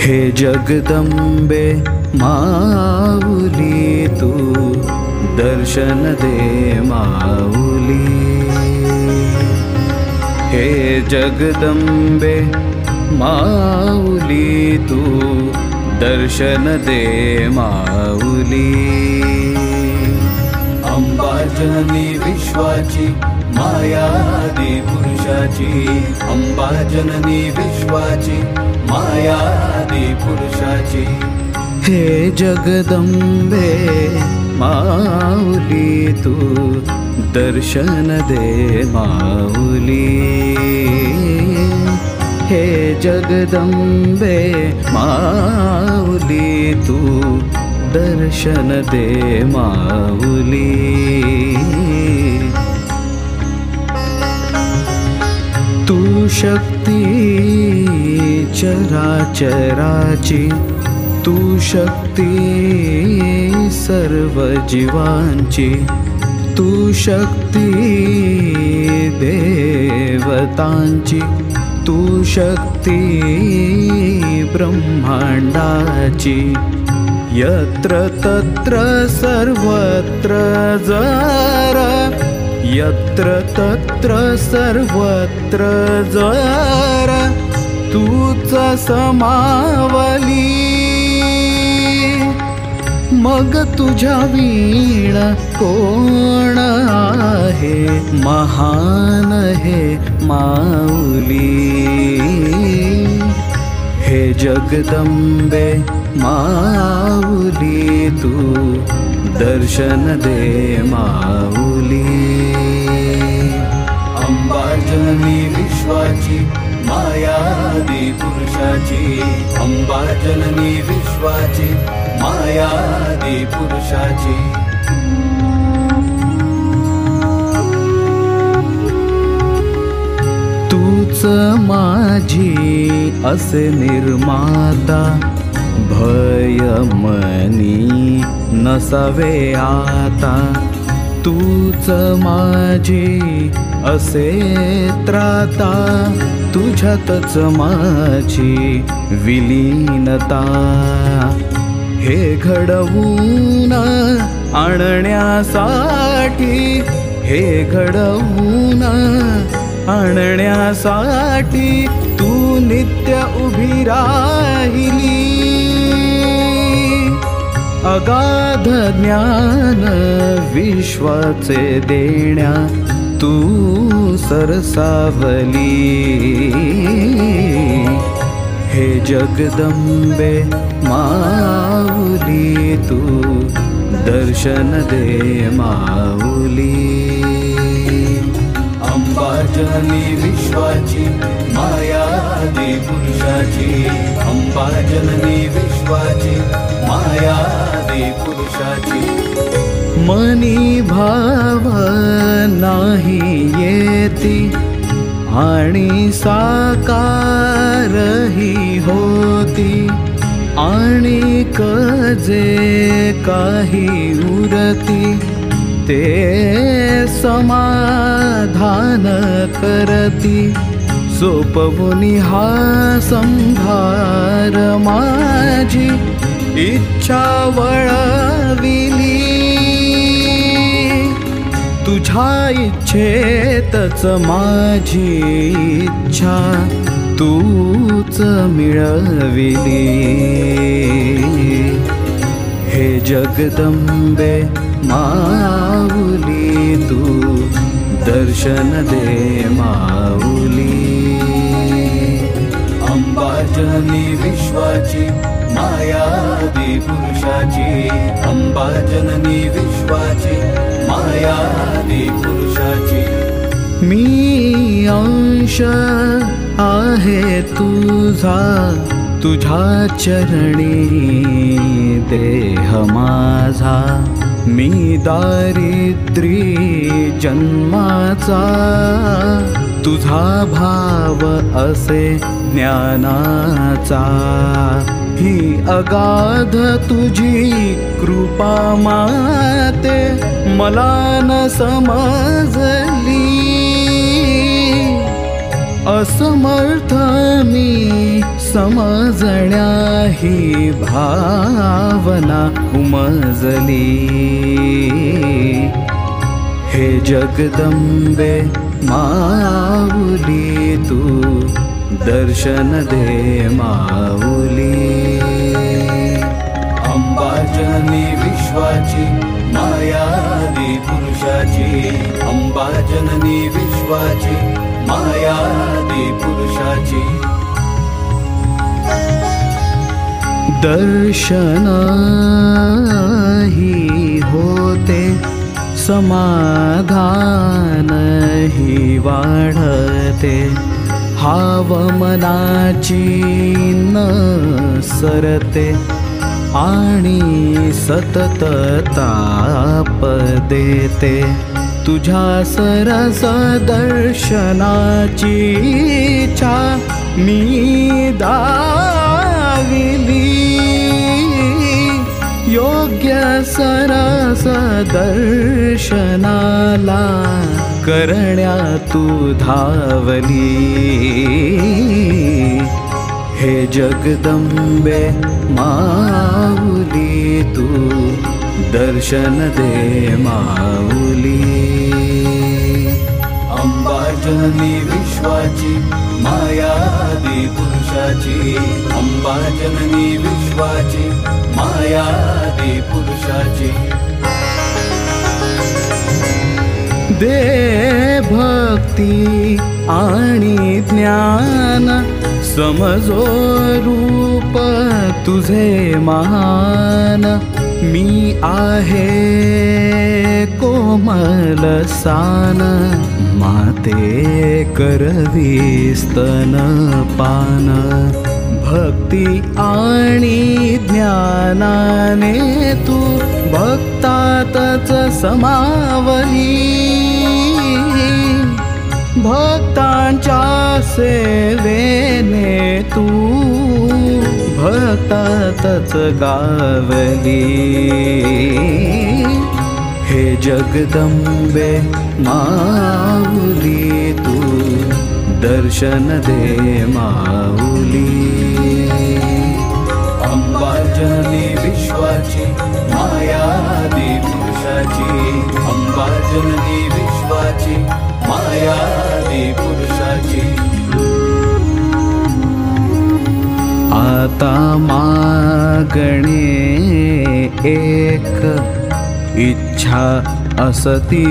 हे जगदंबे माऊली तू दर्शन दे माऊली। हे जगदंबे माऊली तू दर्शन दे माऊली। अंबा जननी विश्वाची माया आदि पुरुषाची, अंबा जननी विश्वाची माया आदि पुरुषाची। हे जगदंबे माऊली तू दर्शन दे माऊली। हे जगदंबे माऊली तू दर्शन दे माऊली। तू शक्ती चराचराची, तू शक्ती सर्व जीवांची, तू शक्ती देवतांची, तू शक्ती ब्रह्मांडाची। यत्र तत्र सर्वत्र जरा, यत्र तत्र सर्वत्र जरा तूच समावली। मग तुझ्या वीण कोण आहे, महान हे माऊली। हे जगदंबे माऊली तू दर्शन दे माऊली। अंबा जननी विश्वाची माया आदि पुरुषाची, अंबा जननी विश्वाची माया आदि पुरुषाची। तूच माझी असे निर्माता, भय मनी नसावे आता। तूच माझी असे त्राता, तुझ्यातच माझी विलीनता। हे घडवून आणण्यासाठी, हे घडवून आणण्यासाठी तू नित्य उभी राहिली। अगाध ज्ञान विश्वाचे देण्या तू सरसावली। हे जगदंबे माऊली तू दर्शन दे माऊली। अंबा जननी विश्वाची माया आदि पुरुषाची, अंबा जननी विश्वाची माया आदि पुरुषाची। मनी भाव नाही येती आणि साकारही होती, आणि जे काही उरती ते समाधान करती। सोपवुनी हा संभार माझी इच्छा वळविली। तुझ्या इच्छेतच माझी इच्छा तूच मिळविली। हे जगदंबे माऊली तू दर्शन दे माऊली। अंबा जननी विश्वाची माया आदि पुरुषाची, अंबा जननी विश्वाची माया आदि पुरुषाची। मी अंश आहे तुझा, तुझ्या चरणी देह माझा। मी दारिद्री जन्माचा, तुझा भाव असे ज्ञानाचा। ही अगाध तुझी कृपा माते मला न समजली। असमर्थ मी समजण्या ही भावना उमजली। हे जगदंबे माऊली तू दर्शन दे माऊली। अंबा जननी विश्वाची माया आदि पुरुषाची। अंबा जननी विश्वाची माया आदि पुरुषाची। दर्शन ही होते समाधान ही वाढते। हाव मनाची न सरते आणि सतत ताप देते। तुझ्या सरस दर्शनाची इच्छा मी दाविली। योग्य सरस दर्शनाला करण्या तू धावली। हे जगदंबे माऊली तू दर्शन दे माऊली। अंबा जननी विश्वाची माया आदि पुरुषाची। अंबा जननी विश्वाची माया आदि पुरुषाची। दे भक्ती आणि ज्ञान समजो रूप तुझे महान। मी आहे कोमल सान माते करवी स्तनपान। भक्ती आणि ज्ञानाने तू भक्तातच समावली। भक्तांच्या सेवेने तू भक्तातच गावली। हे जगदंबे माऊली तू दर्शन दे माऊली। अंबा जननी विश्वाची माया आदि पुरुषाची। अंबा जननी विश्वाची माया आदि पुरुषाची। आता मागणे एक इच्छा असती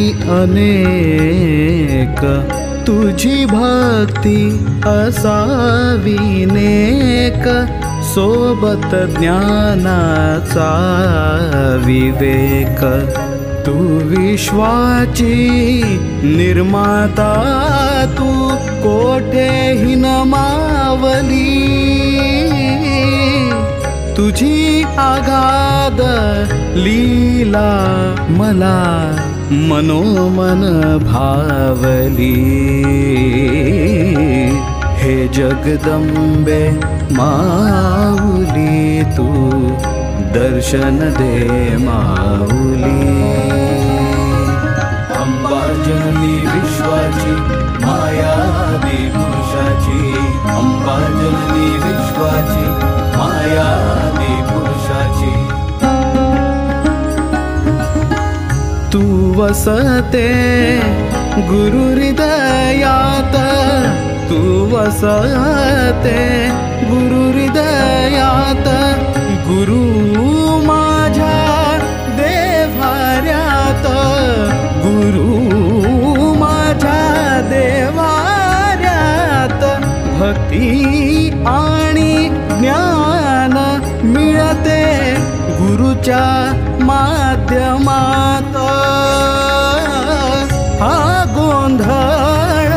अनेक। तुझी भक्ती असावी नेक सोबत ज्ञानाचा विवेक। तू विश्वाची निर्माता तू कोठेही न मावली। तुझी आगाध लीला मला मनोमन भावली। हे जगदंबे माऊली तू दर्शन दे माऊली। अंबा जननी विश्वाची माया आदि पुरुषाची। अंबा जननी विश्वाची माया आदि पुरुषाची। तू वसते गुरु हृदयात। तू वसते गुरु हृदयात। गुरु माझ्या देवाऱ्यात। गुरु माझ्या देवाऱ्यात। भक्ती आणि ज्ञान मिळते गुरुच्या माध्यमात। हा गोंधळ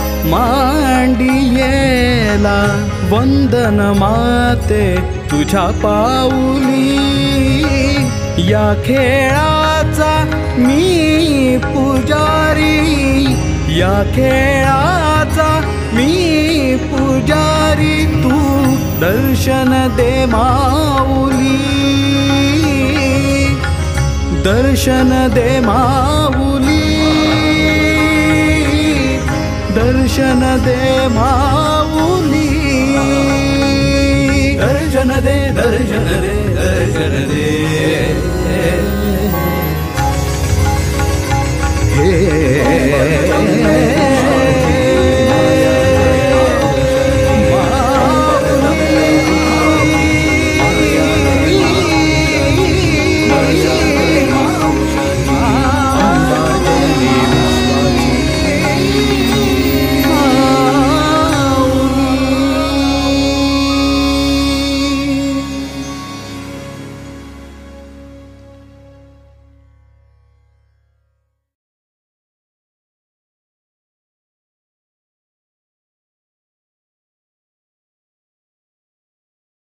मांडियेला वंदन माते तुझ्या पाऊली। या खेळाचा मी पुजारी। या खेळाचा मी पुजारी। तू दर्शन दे माऊली। दर्शन दे माऊली। दर्शन दर्शन दे माऊली, दर्शन दे